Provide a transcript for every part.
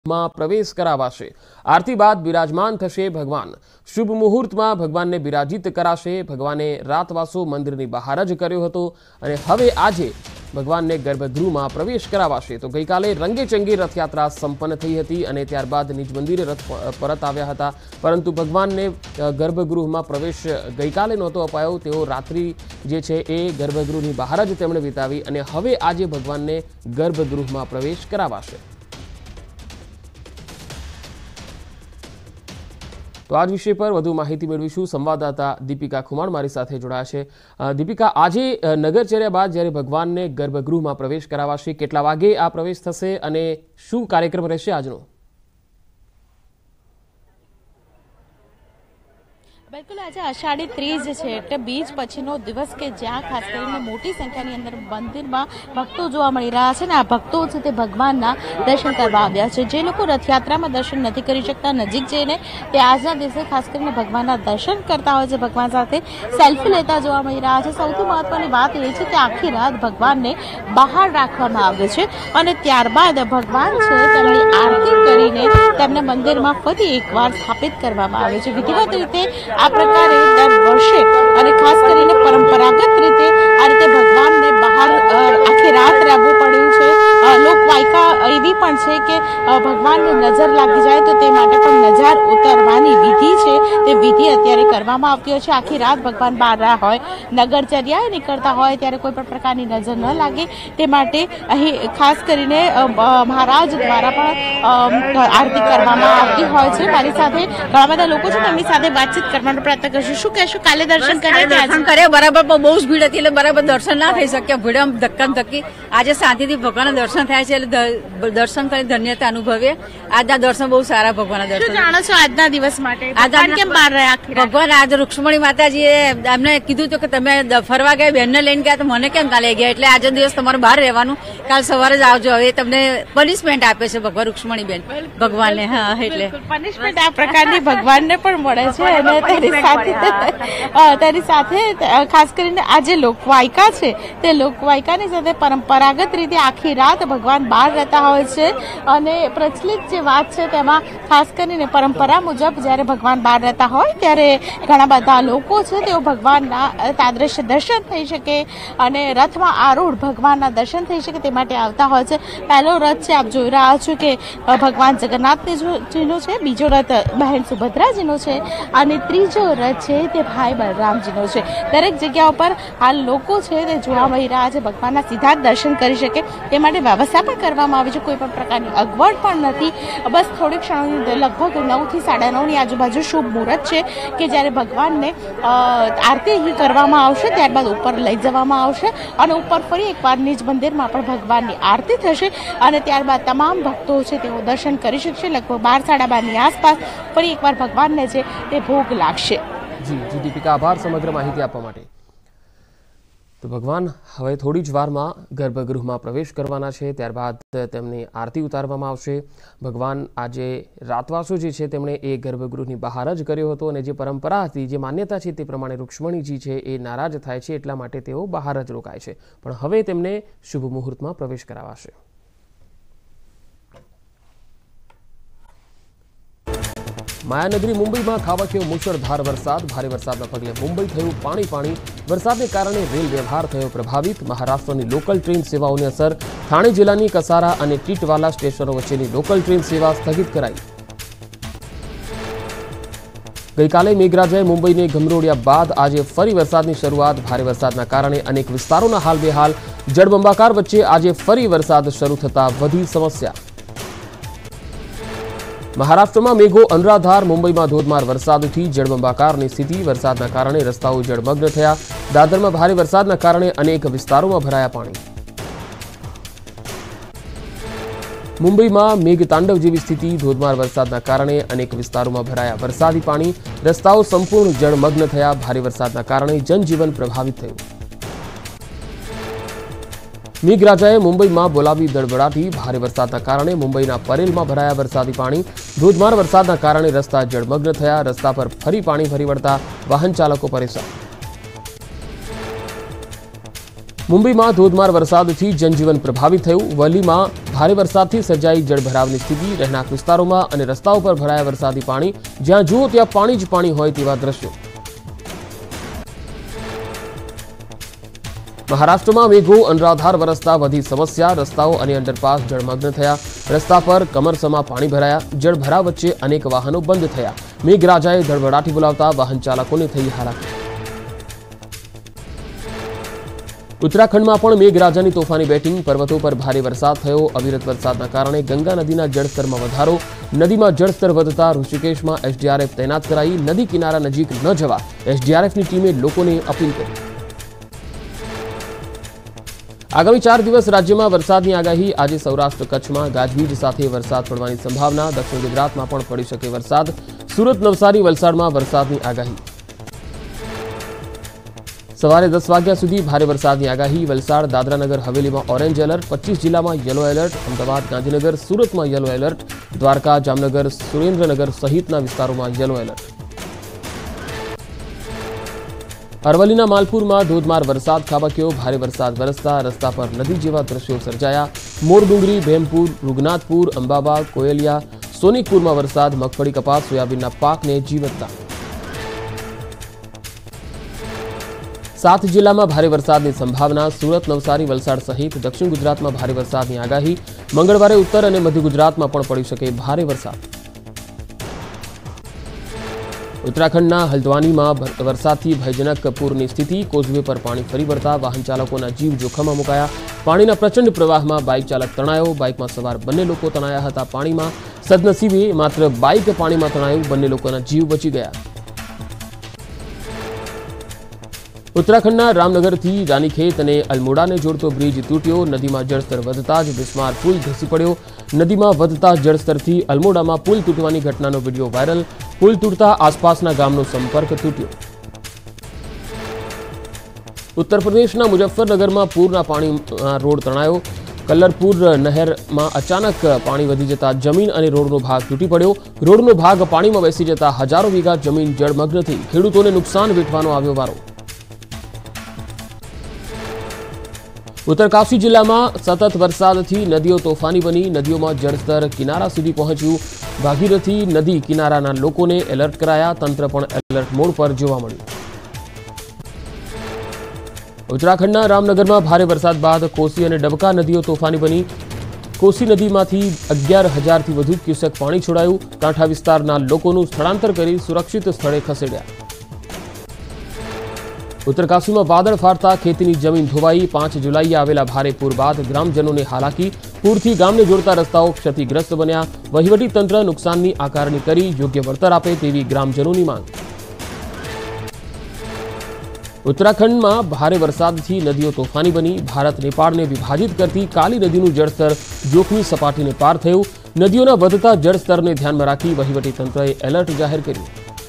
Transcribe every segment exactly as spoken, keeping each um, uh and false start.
માં પ્રવેશ કરાવાશે। આરતી બાદ બિરાજમાન થશે ભગવાન। શુભ મુહૂર્તમાં ભગવાનને બિરાજિત કરાશે। ભગવાને રાતવાસો મંદિરની બહાર જ કર્યો હતો અને હવે આજે ભગવાનને ગર્ભગૃહમાં પ્રવેશ કરાવાશે। તો ગઈકાલે રંગેચંગે રથયાત્રા સંપન્ન થઈ હતી અને ત્યારબાદ નિજ મંદિરે રથ પરત આવ્યા હતા, પરંતુ ભગવાનને ગર્ભગૃહમાં પ્રવેશ ગઈકાલે નહોતો અપાયો। તેઓ રાત્રિ જે છે એ ગર્ભગૃહની બહાર જ તેમણે વિતાવી અને હવે આજે ભગવાનને ગર્ભગૃહમાં પ્રવેશ કરાવાશે। तो आज विषय पर વધુ માહિતી મેળવીશું। સંવાદદાતા દીપિકા ખુમાણ મારી સાથે જોડાયા છે। દીપિકા, આજે નગરચર્યા બાદ જ્યારે ભગવાનને ગર્ભગૃહમાં પ્રવેશ કરાવાશે, કેટલા વાગે આ પ્રવેશ થશે અને શું કાર્યક્રમ રહેશે આજનો? बिल्कुल आज आषाढ़ी तीज है એટલે બીજ પછીનો દિવસ કે જ્યાં ખાસ કરીને મોટી સંખ્યાની અંદર મંદિરમાં ભક્તો જોવા મળી રહ્યા છે ને આ ભક્તો છે તે ભગવાનના દર્શન કરવા આવ્યા છે। જે લોકો રથયાત્રામાં દર્શન નથી કરી શકતા, નજીક જઈને તે આજના દિવસે ખાસ કરીને ભગવાનના દર્શન કરતા હોય છે, ભગવાન સાથે સેલ્ફી લેતા જોવા મળી રહ્યા છે। સૌથી મહત્વની વાત એ છે કે આખી રાત ભગવાનને બહાર રાખવામાં આવે છે અને ત્યારબાદ ભગવાન છે તેમની આરતી કરીને તેમને મંદિરમાં ફરી એકવાર સ્થાપિત કરવામાં આવે છે। વિધિવત રીતે આ પ્રકારે દર વર્ષે અને ખાસ કરીને પરંપરાગત રીતે આ રીતે ભગવાનને બહાર આખી રાત રહેવું પડ્યું છે। લોકવાયકા એવી પણ છે કે ભગવાનને નજર લાગી જાય તો તે માટે પણ નજર ઉતારવાની વિધિ છે તે વિધિ અત્યારે કરવામાં આવતી હોય છે। આખી રાત ભગવાન બહાર રહ્યા હોય, નગરચર્યાએ નીકળતા હોય ત્યારે કોઈ પણ પ્રકારની નજર ન લાગે તે માટે અહીં ખાસ કરીને મહારાજ દ્વારા પણ આરતી કરવામાં આવતી હોય છે। મારી સાથે ઘણા બધા લોકો છે તેમની સાથે વાતચીત કરવાનો પ્રયત્ન કરશું। શું કહેશું, કાલે દર્શન કર્યા? દર્શન કર્યા બરાબર, પણ બહુ જ ભીડ હતી એટલે બરાબર દર્શન ના થઈ શક્યા। ભીડમાં ધક્કા ધક્કી આજે શાંતિથી ભગવાનના દર્શન થાય છે એટલે દર્શન કરી ધન્યતા અનુભવીએ। આજના દર્શન બહુ સારા ભગવાનના દર્શન। જાણો છો આજના દિવસ માટે ભગવાન કેમ બહાર રહ્યા? ભગવાન આજે રૂક્ષ્મણી માતાજીએ એમને કીધું હતું કે તમે ફરવા ગયા, બહેનને લઈને ગયા, તો મને કેમ કાલે ગયા, એટલે આજે દિવસ તમારે બહાર રહેવાનું, કાલ સવારે જ આવજો। હવે તમને પનિશમેન્ટ આપે છે ભગવાન રૂક્ષ્મણી બેન ભગવાનને। હા, એટલે પનિશમેન્ટ આ પ્રકારની ભગવાનને પણ મળે છે અને તેની સાથે તેની સાથે ખાસ કરીને આ જે લોકવાયકા છે તે લોકવાયકાની સાથે પરંપરાગત રીતે આખી રાત ભગવાન બહાર રહેતા હોય છે અને પ્રચલિત જે વાત છે તેમાં ખાસ કરીને પરંપરા મુજબ જ્યારે ભગવાન બહાર રહેતા હોય ત્યારે ઘણા બધા લોકો છે તેઓ ભગવાનના તાદ્રશ્ય દર્શન થઈ શકે અને રથમાં આરૂઢ ભગવાનના દર્શન થઈ શકે તે માટે આવતા હોય છે। પહેલો રથ છે આપ જોઈ રહ્યા છો કે ભગવાન જગન્નાથજીનો છે, બીજો રથ બહેન સુભદ્રાજીનો છે અને ત્રીજો રથ છે તે ભાઈ બલરામજીનો છે। દરેક જગ્યા ઉપર હાલ લોકો છે તે જોવા મળી રહ્યા છે, ભગવાનના સીધા દર્શન કરી શકે તે માટે વ્યવસ્થા પણ કરવામાં આવી છે। કોઈ પણ પ્રકારની અગવડ પણ નથી। બસ થોડીક ક્ષણોની લગભગ નવ થી સાડા નવ ની આજુબાજુ શુભ મુહૂર્ત છે કે જ્યારે ભગવાનને આરતી કરવામાં આવશે, ત્યારબાદ ઉપર લઈ જવામાં આવશે અને ઉપર ફરી એકવાર નિજ મંદિરમાં પણ ભગવાનની આરતી થશે અને ત્યારબાદ તમામ ભક્તો છે તેઓ દર્શન કરી શકશે। લગભગ બાર સાડા બાર ની આસપાસ ફરી એકવાર ભગવાનને છે તે ભોગ લાગશે। જી જી દીપિકા, આભાર સમગ્ર માહિતી આપવા માટે। તો ભગવાન હવે થોડી જ વારમાં ગર્ભગૃહમાં પ્રવેશ કરવાના છે, ત્યારબાદ તેમની આરતી ઉતારવામાં આવશે। ભગવાન આજે રાતવાસો જે છે તેમણે એ ગર્ભગૃહની બહાર જ કર્યો હતો અને જે પરંપરા હતી, જે માન્યતા છે તે પ્રમાણે રૂક્ષ્મણીજી છે એ નારાજ થાય છે એટલા માટે તેઓ બહાર જ રોકાય છે, પણ હવે તેમને શુભ મુહૂર્તમાં પ્રવેશ કરાવાશે। માયાનગરી મુંબઈમાં ખાબક્યો મુશળધાર વરસાદ। ભારે વરસાદના પગલે મુંબઈ થયું પાણી પાણી। વરસાદને કારણે રેલ વ્યવહાર થયો પ્રભાવિત। મહારાષ્ટ્રની લોકલ ટ્રેન સેવાઓની અસર। ઠાણે જિલ્લાની કસારા અને ટીટવાલા સ્ટેશનો વચ્ચેની લોકલ ટ્રેન સેવા સ્થગિત કરાઈ। ગઈકાલે મેઘરાજાએ મુંબઈને ગમરોડ્યા બાદ આજે ફરી વરસાદની શરૂઆત। ભારે વરસાદના કારણે અનેક વિસ્તારોના હાલ બેહાલ। જળબંબાકાર વચ્ચે આજે ફરી વરસાદ શરૂ થતા વધી સમસ્યા। મહારાષ્ટ્રમાં મેઘો અનરાધાર। મુંબઈમાં ધોધમાર વરસાદથી જળબંબાકારની સ્થિતિ। વરસાદના કારણે રસ્તાઓ જળમગ્ન થયા। દાદરમાં ભારે વરસાદના કારણે અનેક વિસ્તારોમાં ભરાયા પાણી। મુંબઈમાં મેઘતાંડવ જેવી સ્થિતિ। ધોધમાર વરસાદના કારણે અનેક વિસ્તારોમાં ભરાયા વરસાદી પાણી। રસ્તાઓ સંપૂર્ણ જળમગ્ન થયા। ભારે વરસાદના કારણે જનજીવન પ્રભાવિત થયું। મેઘરાજાએ મુંબઈમાં બોલાવી દળબડાટી। ભારે વરસાદના કારણે મુંબઈના પરેલમાં ભરાયા વરસાદી પાણી। ધોધમાર વરસાદના કારણે રસ્તા જળમગ્ન થયા। રસ્તા પર ફરી પાણી ફરી વળતા વાહન ચાલકો પરેશાન। મુંબઈમાં ધોધમાર વરસાદથી જનજીવન પ્રભાવિત થયું. વલીમાં ભારે વરસાદથી સર્જાઈ જળભરાવની સ્થિતિ. રહેણાંક વિસ્તારોમાં અને રસ્તાઓ પર ભરાયા વરસાદી પાણી. જ્યાં જુઓ ત્યાં પાણી જ પાણી હોય તેવા દ્રશ્યો. મહારાષ્ટ્રમાં મેઘો અનરાધાર વરસતા વધી સમસ્યા. રસ્તાઓ અને અંડરપાસ જળમગ્ન થયા. રસ્તા પર કમરસમાં પાણી ભરાયા. જળભરાવ વચ્ચે અનેક વાહનો બંધ થયા. મેઘરાજાએ ધડબડાટી બોલાવતા વાહન ચાલકોને થઈ હાલાકી. ઉત્તરાખંડમાં પણ મેઘરાજાની તોફાની બેટિંગ. પર્વતો પર ભારે વરસાદ થયો. અવિરત વરસાદના કારણે ગંગા નદીના જળસ્તરમાં વધારો. નદીમાં જળસ્તર વધતા ઋષિકેશમાં એસડીઆરએફ તૈનાત કરાઈ. નદી કિનારા નજીક ન જવા એસડીઆરએફની ટીમે લોકોને અપીલ કરી. આગામી ચાર દિવસ રાજ્યમાં વરસાદની આગાહી. આજે સૌરાષ્ટ્ર કચ્છમાં ગાજવીજ સાથે વરસાદ પડવાની સંભાવના. દક્ષિણ ગુજરાતમાં પણ પડી શકે વરસાદ. સુરત, નવસારી, વલસાડમાં વરસાદની આગાહી. સવારે દસ વાગ્યા સુધી ભારે વરસાદની આગાહી. વલસાડ, દાદરાનગર હવેલીમાં ઓરેન્જ એલર્ટ. પચીસ જિલ્લામાં યલો એલર્ટ. અમદાવાદ, ગાંધીનગર, સુરતમાં યલો એલર્ટ. દ્વારકા, જામનગર, સુરેન્દ્રનગર સહિતના વિસ્તારોમાં યલો એલર્ટ. અરવલ્લીના માલપુરમાં ધોધમાર વરસાદ ખાબક્યો. ભારે વરસાદ વરસતા રસ્તા પર નદી જેવા દ્રશ્યો સર્જાયા. મોરડુંગરી, ભેમપુર, રૂગનાથપુર, અંબાબા, કોયલિયા, સોનિકપુરમાં વરસાદ. મગફળી, કપાસ, સોયાબીનના પાકને જીવતદાન. સાત જિલ્લામાં ભારે વરસાદની સંભાવના. સુરત, નવસારી, વલસાડ સહિત દક્ષિણ ગુજરાતમાં ભારે વરસાદની આગાહી. મંગળવારે ઉત્તર અને મધ્ય ગુજરાતમાં પણ પડી શકે ભારે વરસાદ. ઉત્તરાખંડના હલ્દ્વાનીમાં વરસાદથી ભયજનક પૂરની સ્થિતિ. કોઝવે પર પાણી ફરી વળતા વાહન ચાલકોના જીવ જોખમમાં મુકાયા. પાણીના પ્રચંડ પ્રવાહમાં બાઇક ચાલક તણાયો. બાઇકમાં સવાર બંને લોકો તણાયા હતા પાણીમાં. સદનસીબે માત્ર બાઇક પાણીમાં તણાયું. બંને લોકોના જીવ બચી ગયા. ઉત્તરાખંડના રામનગરથી રાનીખેત અને અલમોડાને જોડતો બ્રિજ તૂટ્યો. નદીમાં જળસ્તર વધતા જ બિસ્માર પુલ ધસી પડ્યો. નદીમાં વધતા જળસ્તરથી અલમોડામાં પુલ તૂટવાની ઘટનાનો વિડીયો વાયરલ. પુલ તૂટતા આસપાસના ગામનો સંપર્ક તૂટ્યો. ઉત્તર પ્રદેશના મુઝફ્ફરનગરમાં પૂરના પાણીમાં રોડ તણાયો. કલ્લરપુર નહેરમાં અચાનક પાણી વધી જતા જમીન અને રોડનો ભાગ તૂટી પડ્યો. રોડનો ભાગ પાણીમાં બેસી જતા હજારો વીઘા જમીન જળમગ્ન થઈ. ખેડૂતોને નુકસાન વેઠવાનો આવ્યો વારો. ઉત્તરકાશી જિલ્લામાં સતત વરસાદથી નદીઓ તોફાની બની. નદીઓમાં જળસ્તર કિનારા સુધી પહોંચ્યું. ભાગીરથી નદી કિનારાના લોકોને એલર્ટ કરાયા. તંત્ર પણ એલર્ટ મોડ પર જોવા મળ્યું. ઉત્તરાખંડના રામનગરમાં ભારે વરસાદ બાદ કોસી અને ડબકા નદીઓ તોફાની બની. કોસી નદીમાંથી અગિયાર હજારથી વધુ ક્યુસેક પાણી છોડાયું. કાંઠા વિસ્તારના લોકોનું સ્થળાંતર કરી સુરક્ષિત સ્થળે ખસેડ્યા. ઉત્તરકાશીમાં વાદળ ફાટતા ખેતીની જમીન ધોવાઈ. પાંચ જુલાઈએ આવેલા ભારે પૂર બાદ ગ્રામજનોને હાલાકી. પૂરથી ગામને જોડતા રસ્તાઓ ક્ષતિગ્રસ્ત બન્યા. વહીવટીતંત્ર નુકસાનની આકારણી કરી યોગ્ય વળતર આપે તેવી ગ્રામજનોની માંગ. ઉત્તરાખંડમાં ભારે વરસાદથી નદીઓ તોફાની બની. ભારત નેપાળને વિભાજિત કરતી કાલી નદીનું જળસ્તર જોખમી સપાટીને પાર થયું. નદીઓના વધતા જળસ્તરને ધ્યાનમાં રાખી વહીવટીતંત્રએ એલર્ટ જાહેર કર્યું.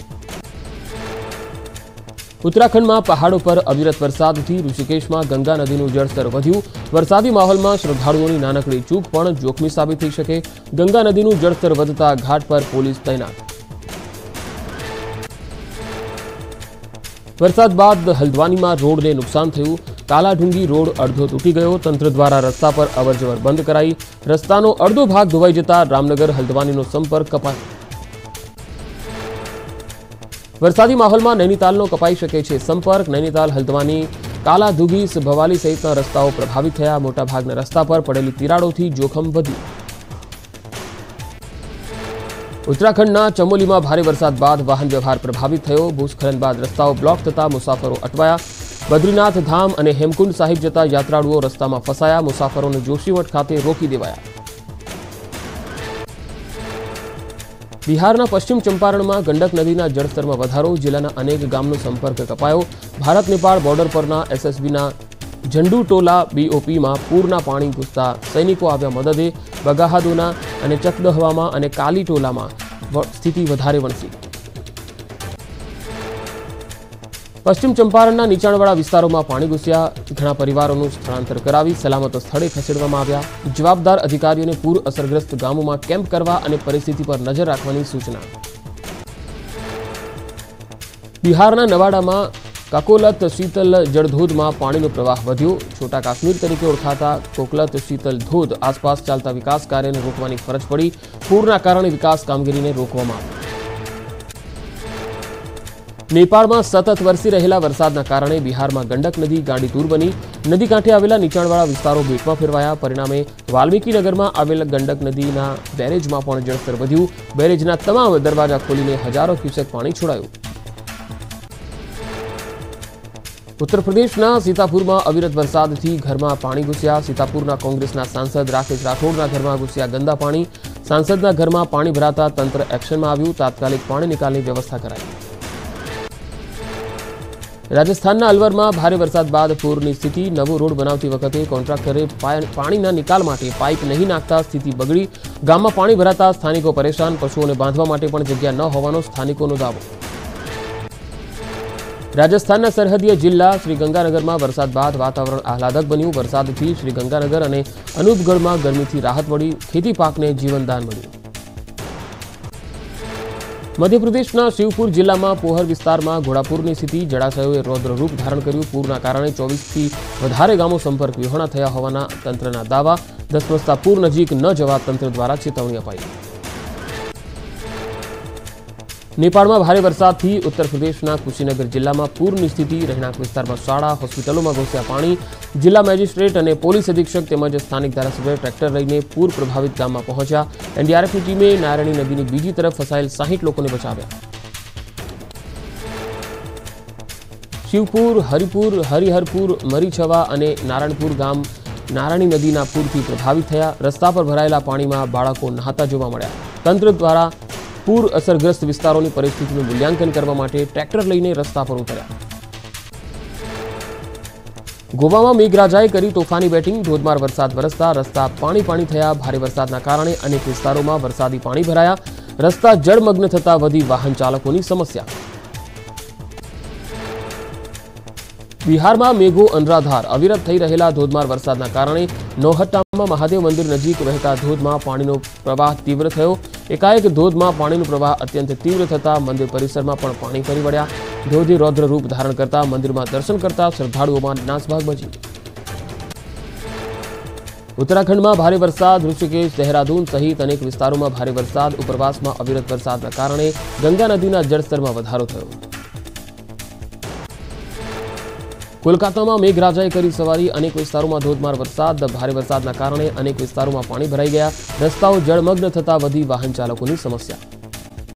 ઉત્તરાખંડમાં પહાડો પર અવિરત વરસાદથી ઋષિકેશમાં ગંગા નદીનું જળસ્તર વધ્યું. વરસાદી માહોલમાં શ્રદ્ધાળુઓની નાનકડી ચૂક પણ જોખમી સાબિત થઈ શકે. ગંગા નદીનું જળસ્તર વધતા ઘાટ પર પોલીસ તૈનાત. વરસાદ બાદ હલ્દ્વાનીમાં રોડને નુકસાન થયું. કાલાઢુંગી રોડ અડધો તૂટી ગયો. તંત્ર દ્વારા રસ્તા પર અવરજવર બંધ કરાઈ. રસ્તાનો અડધો ભાગ ધોવાઈ જતા રામનગર હલ્દ્વાનીનો સંપર્ક કપાયો. વરસાદી માહોલમાં નૈનીતાલનો કપાઈ શકે છે સંપર્ક. નૈનીતાલ, હલ્દ્વાની, કાલાધુગી, ભવાલી સહિતના રસ્તાઓ પ્રભાવિત થયા. મોટાભાગના રસ્તા પર પડેલી તિરાડોથી જોખમ વધ્યું. ઉત્તરાખંડના ચમોલીમાં ભારે વરસાદ બાદ વાહન વ્યવહાર પ્રભાવિત થયો. ભૂસ્ખલન બાદ રસ્તાઓ બ્લોક થતા મુસાફરો અટવાયા. બદ્રીનાથ ધામ અને હેમકુંડ સાહિબ જતા યાત્રાળુઓ રસ્તામાં ફસાયા. મુસાફરોને જોશીમઠ ખાતે રોકી દેવાયા. બિહારના પશ્ચિમ ચંપારણમાં ગંડક નદીના જળસ્તરમાં વધારો. જિલ્લાના અનેક ગામનો સંપર્ક કપાયો. ભારત નેપાળ બોર્ડર પરના એસએસબીના ઝંડુટોલા બીઓપીમાં પૂરના પાણી ઘૂસતા સૈનિકો આવ્યા મદદે. બગાહાદોના અને ચકદહવામાં અને કાલીટોલામાં સ્થિતિ વધારે વણસી. પશ્ચિમ ચંપારણના નીચાણવાળા વિસ્તારોમાં પાણી ઘૂસ્યા. ઘણા પરિવારોનું સ્થળાંતર કરાવી સલામત સ્થળે ખસેડવામાં આવ્યા. જવાબદાર અધિકારીઓને પૂર અસરગ્રસ્ત ગામોમાં કેમ્પ કરવા અને પરિસ્થિતિ પર નજર રાખવાની સૂચના. બિહારના નવાડામાં કકોલત શીતલ જળધોધમાં પાણીનો પ્રવાહ વધ્યો। છોટા કાશ્મીર તરીકે ઓળખાતા કોકલત શીતલ ધોધ આસપાસ ચાલતા વિકાસ કાર્યને રોકવાની ફરજ પડી। પૂરના કારણે વિકાસ કામગીરીને રોકવામાં આવી। નેપાળમાં સતત વરસી રહેલા વરસાદના કારણે બિહારમાં ગંડક નદી ગાંડીતુર બની। નદી કાંઠે આવેલા નીચાણવાળા વિસ્તારો બેટમાં ફેરવાયા। પરિણામે વાલ્મીકીનગરમાં આવેલા ગંડક નદીના બેરેજમાં પણ જળસ્તર વધ્યું। બેરેજના તમામ દરવાજા ખોલીને હજારો ક્યુસેક પાણી છોડાયું। उत्तर प्रदेशના સીતાપુરમાં અવિરત વરસાદથી ઘરમાં પાણી ઘૂસ્યા। સીતાપુરના કોંગ્રેસના સાંસદ રાકેશ રાઠોડના ઘરમાં ઘૂસ્યા ગંદા પાણી। સાંસદના ઘરમાં પાણી ભરાતા તંત્ર એક્શનમાં આવ્યું। તાત્કાલિક પાણી નિકાલની વ્યવસ્થા કરાઈ। રાજસ્થાનના અલવરમાં ભારે વરસાદ બાદ પૂરની સ્થિતિ। નવો રોડ બનાવતી વખતે કોન્ટ્રાક્ટરે પાણીના નિકાલ માટે પાઇપ નહીં નાખતા સ્થિતિ બગડી। ગામમાં પાણી ભરાતા સ્થાનિકો પરેશાન। પશુઓને બાંધવા માટે પણ જગ્યા ન હોવાનો સ્થાનિકોનો દાવો। રાજસ્થાનના સરહદીય જિલ્લા શ્રીગંગાનગરમાં વરસાદ બાદ વાતાવરણ આહલાદક બન્યું। વરસાદથી શ્રીગંગાનગર અને અનૂપગઢમાં ગરમીથી રાહત મળી। ખેતી પાકને જીવનદાન મળ્યું। મધ્યપ્રદેશના શિવપુર જિલ્લામાં પોહર વિસ્તારમાં ઘોડાપુરની સ્થિતિ। જળાશયોએ રૌદ્ર રૂપ ધારણ કર્યું। પૂરના કારણે ચોવીસથી વધારે ગામો સંપર્ક વિહોણા થયા હોવાના તંત્રના દાવા। ધસમસતા પૂર નજીક ન જવા તંત્ર દ્વારા ચેતવણી અપાઈ। નેપાળમાં ભારે વરસાદથી ઉત્તર પ્રદેશના કુશીનગર જિલ્લામાં પૂરની સ્થિતિ। રહેણાંક વિસ્તારમાં શાળા હોસ્પિટલોમાં ઘૂસ્યા પાણી। જિલ્લા મેજિસ્ટ્રેટ અને પોલીસ અધિક્ષક તેમજ સ્થાનિક ધારાસભ્ય ટ્રેક્ટર લઈને પૂર પ્રભાવિત ગામમાં પહોંચ્યા। એનડીઆરએફની ટીમે નારાયણી નદીની બીજી તરફ ફસાયેલ સાહીઠ લોકોને બચાવ્યા। શિવપુર, હરિપુર, હરિહરપુર, મરીછવા અને નારાયણપુર ગામ નારાયણી નદીના પૂરથી પ્રભાવિત થયા। રસ્તા પર ભરાયેલા પાણીમાં બાળકો નહાતા જોવા મળ્યા। તંત્ર દ્વારા પૂર અસરગ્રસ્ત વિસ્તારોની પરિસ્થિતિનું મૂલ્યાંકન કરવા માટે ટ્રેક્ટર લઈને રસ્તા પર ઉતર્યા। ગોવામાં મેઘરાજાએ કરી તોફાની બેટિંગ। ધોધમાર વરસાદ વરસતા રસ્તા પાણી પાણી થયા। ભારે વરસાદના કારણે અનેક વિસ્તારોમાં વરસાદી પાણી ભરાયા। રસ્તા જળમગ્ન થતા વધી વાહન ચાલકોની સમસ્યા। બિહારમાં મેઘો અનરાધાર। અવિરત થઈ રહેલા ધોધમાર વરસાદના કારણે નૌહટ્ટામાં મહાદેવ મંદિર નજીક વહેતા ધોધમાં પાણીનો પ્રવાહ તીવ્ર થયો। એકાએક ધોધમાં પાણીનો પ્રવાહ અત્યંત તીવ્ર થતા મંદિર પરિસરમાં પણ પાણી ફરી વળ્યા। ધોધે રૌદ્ર રૂપ ધારણ કરતા મંદિરમાં દર્શન કરતા શ્રદ્ધાળુઓમાં નાસભાગ મચી। ઉત્તરાખંડમાં ભારે વરસાદ। ઋષિકેશ, દેહરાદૂન સહિત અનેક વિસ્તારોમાં ભારે વરસાદ। ઉપરવાસમાં અવિરત વરસાદના કારણે ગંગા નદીના જળસ્તરમાં વધારો થયો। કોલકાતામાં મેઘરાજાએ કરી સવારી। અનેક વિસ્તારોમાં ધોધમાર વરસાદ। ભારે વરસાદના કારણે અનેક વિસ્તારોમાં પાણી ભરાઈ ગયા। રસ્તાઓ જળમગ્ન થતા વધી વાહન ચાલકોની સમસ્યા।